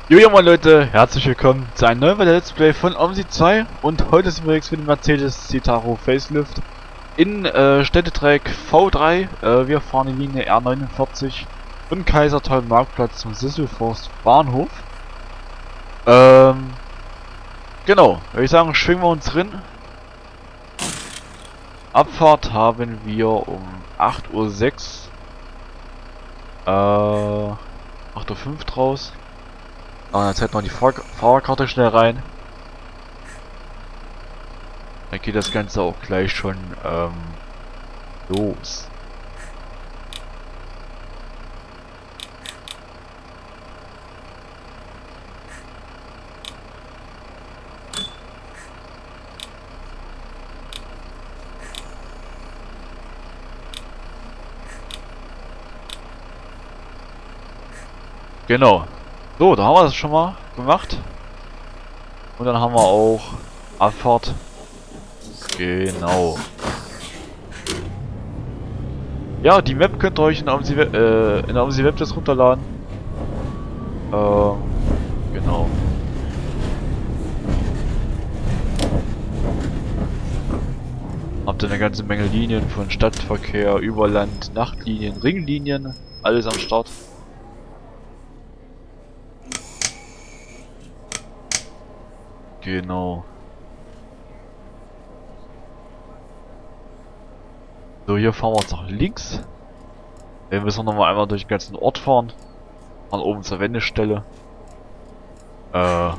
Jojo moin Leute, herzlich willkommen zu einem neuen Let's Play von OMSI 2 und heute sind wir jetzt mit dem Mercedes Citaro Facelift in Städtetrack V3. Wir fahren die Linie R49 von Kaisertal Marktplatz zum Sisselforst Bahnhof. Genau, würde ich sagen, schwingen wir uns drin. Abfahrt haben wir um 8:06 Uhr, 8:05 Uhr draus. Und jetzt hätten wir die Fahrerkarte schnell rein. Dann geht das Ganze auch gleich schon los. Genau. So, da haben wir das schon mal gemacht. Und dann haben wir auch Abfahrt. Genau. Ja, die Map könnt ihr euch in der OMSI Webtest runterladen. Genau. Habt ihr eine ganze Menge Linien von Stadtverkehr, Überland, Nachtlinien, Ringlinien, alles am Start. Genau. So, hier fahren wir jetzt nach links. Dann müssen wir nochmal einmal durch den ganzen Ort fahren. Fahren oben zur Wendestelle. Oh.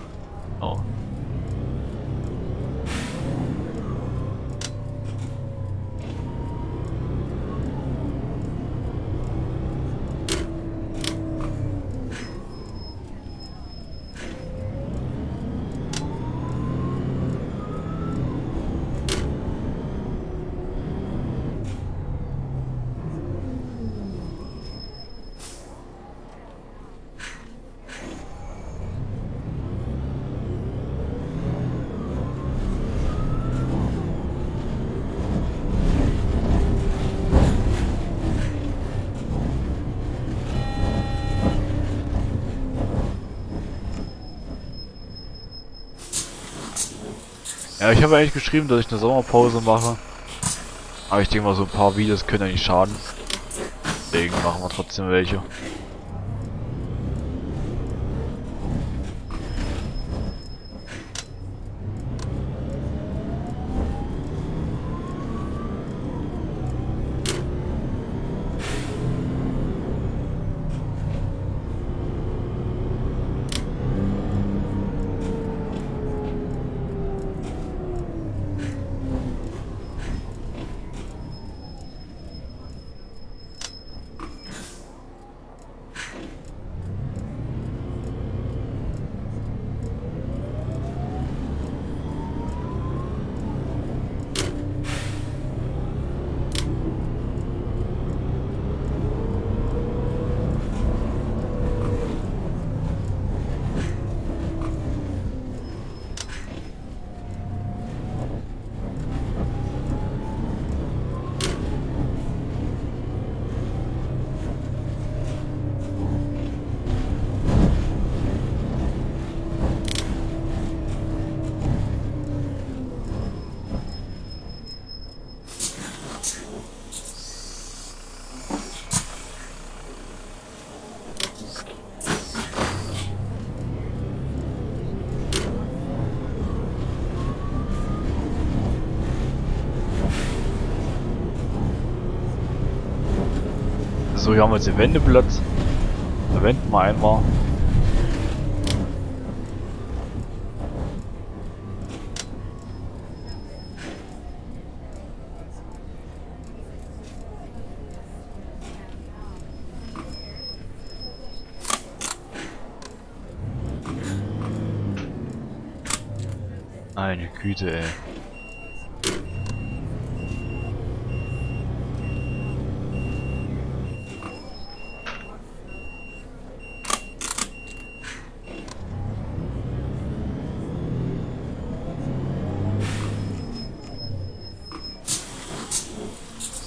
Ja, ich habe eigentlich geschrieben, dass ich eine Sommerpause mache. Aber ich denke mal, so ein paar Videos können ja nicht schaden. Deswegen machen wir trotzdem welche. So, hier haben wir jetzt den Wendeplatz. Da wenden wir einmal. Meine Güte, ey.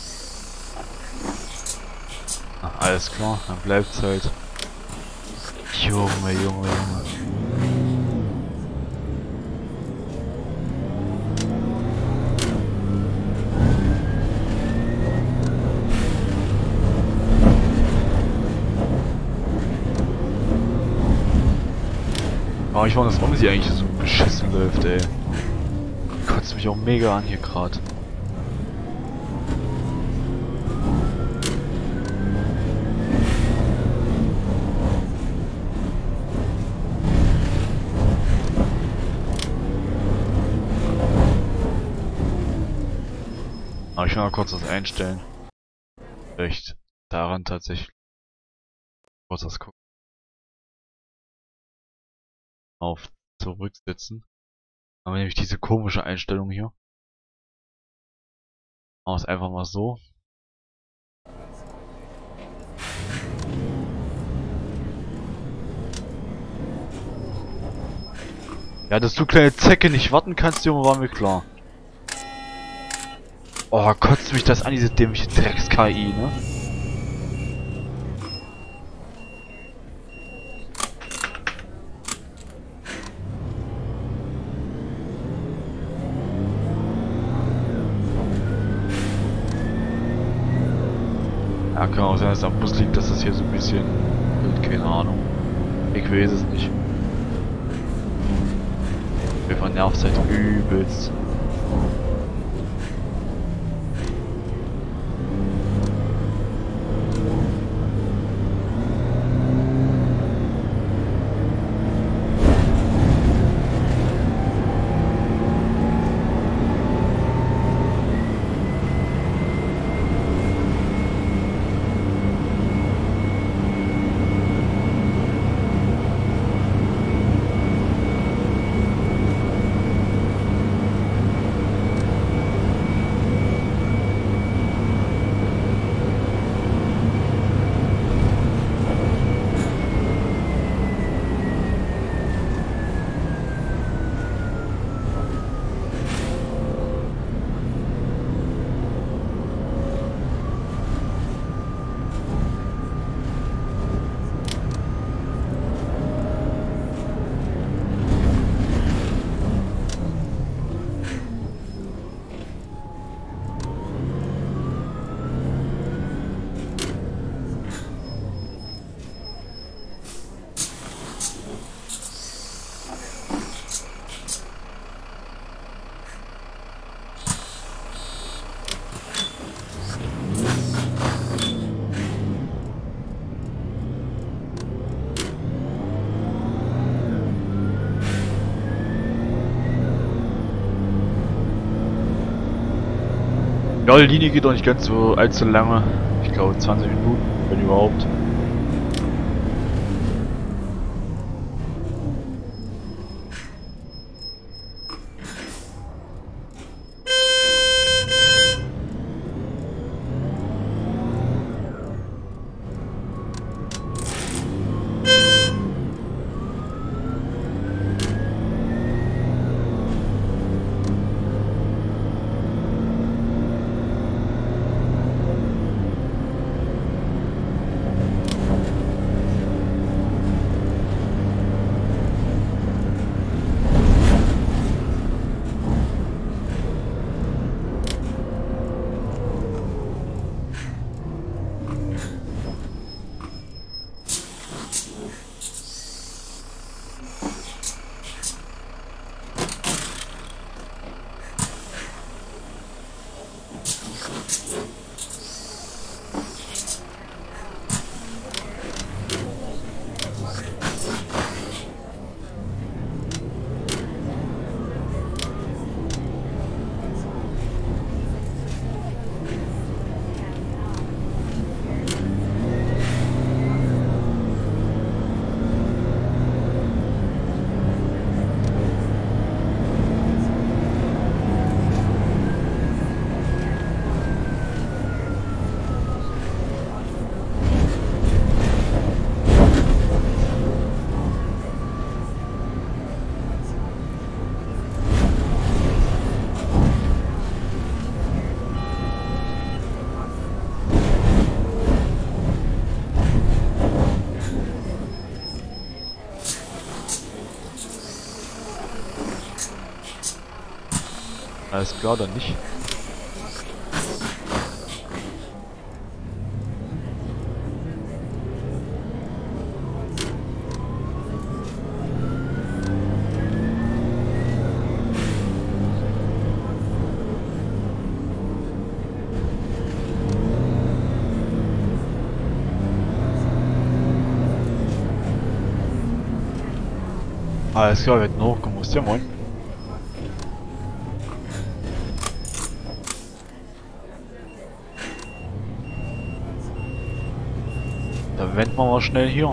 Alles klar, dann bleibt's halt. Junge, Junge, Junge. Oh, ich weiß, warum sie eigentlich so beschissen läuft, ey. Kotzt mich auch mega an hier gerade. Aber ich will mal kurz was einstellen. Vielleicht daran tatsächlich. Kurz was gucken. Auf zurücksetzen. Haben wir nämlich diese komische Einstellung hier. Machen wir es einfach mal so. Ja, dass du kleine Zecke nicht warten kannst, Junge, war mir klar. Oh, kotzt mich das an, diese dämliche Drecks-KI, ne? Ja, kann auch sein, dass es am Bus liegt, dass das hier so ein bisschen... Keine Ahnung. Ich weiß es nicht. Wir vernervt halt übelst. Ja, die Linie geht doch nicht ganz so allzu lange. Ich glaube 20 Minuten, wenn überhaupt. Alles klar, dann nicht. Alles klar, wir hätten hochgemusst, ja moin. Dann wenden wir mal schnell hier.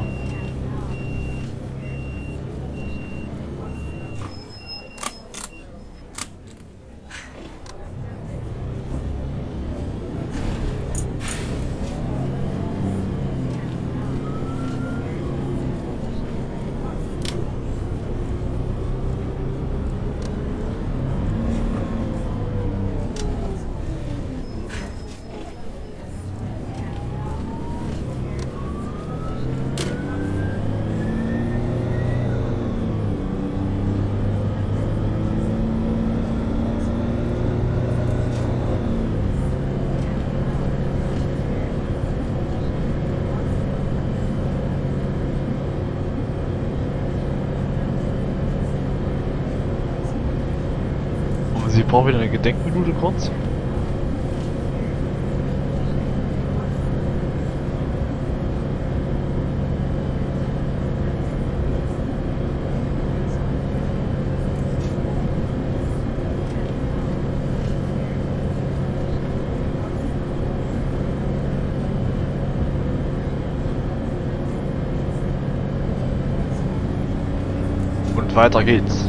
Sie brauchen wieder eine Gedenkminute kurz. Und weiter geht's.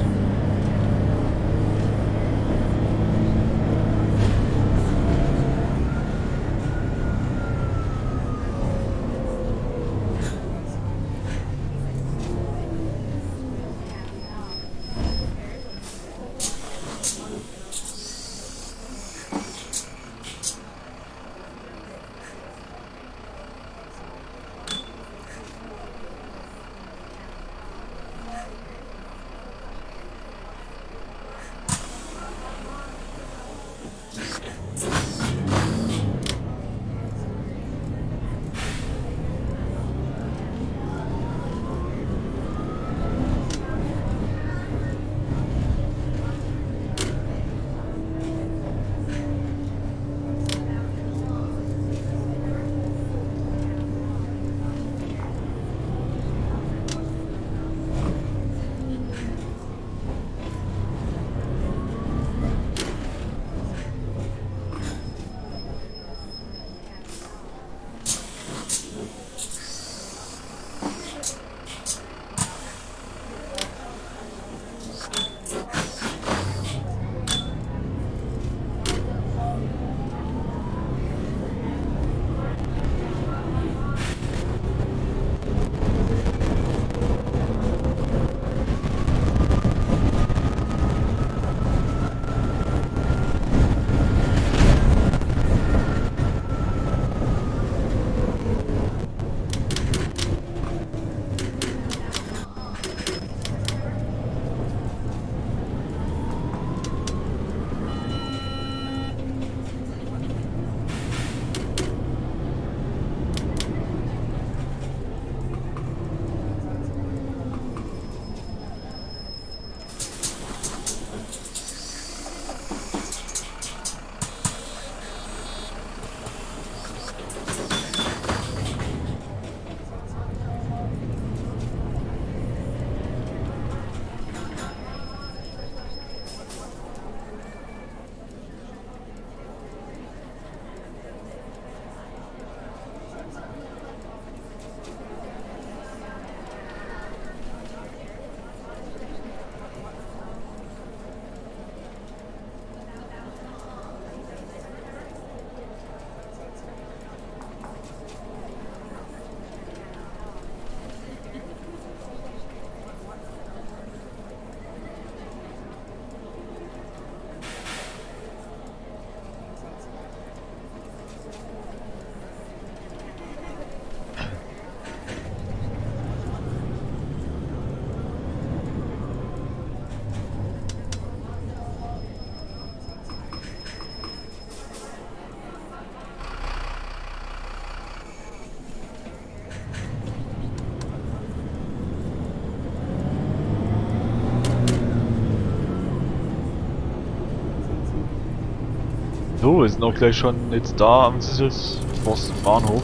So, wir sind auch gleich schon jetzt da am Sisyphos Bahnhof.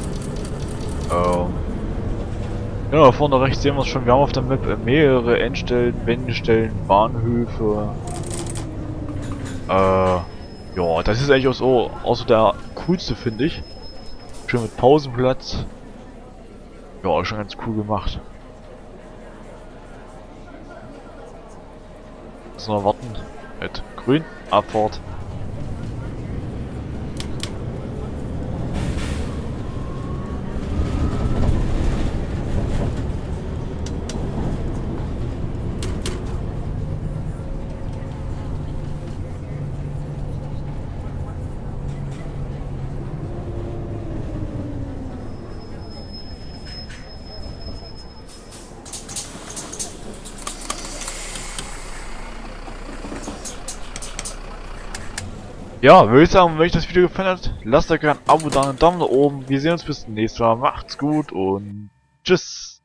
Ja, vorne rechts sehen wir es schon. Wir haben auf der Map mehrere Endstellen, Wendestellen, Bahnhöfe. Ja, das ist eigentlich auch so der coolste, finde ich. Schön mit Pausenplatz. Ja, schon ganz cool gemacht. Müssen wir warten. Mit grün, Abfahrt. Ja, würde ich sagen, wenn euch das Video gefallen hat, lasst euch gerne ein Abo da, einen Daumen nach oben. Wir sehen uns bis zum nächsten Mal. Macht's gut und tschüss.